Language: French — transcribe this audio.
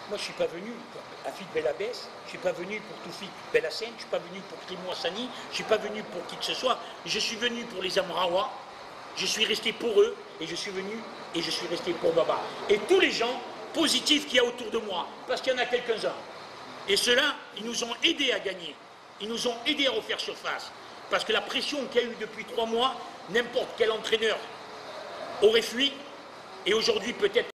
Moi, je ne suis pas venu pour Afid Belabès, je ne suis pas venu pour Toufik Belhassen, je ne suis pas venu pour Krimou Hassani, je ne suis pas venu pour qui que ce soit. Je suis venu pour les Amraoua, je suis resté pour eux, et je suis venu et je suis resté pour Baba. Et tous les gens positifs qu'il y a autour de moi, parce qu'il y en a quelques-uns. Et ceux-là, ils nous ont aidés à gagner, ils nous ont aidés à refaire surface. Parce que la pression qu'il y a eu depuis 3 mois, n'importe quel entraîneur aurait fui, et aujourd'hui peut-être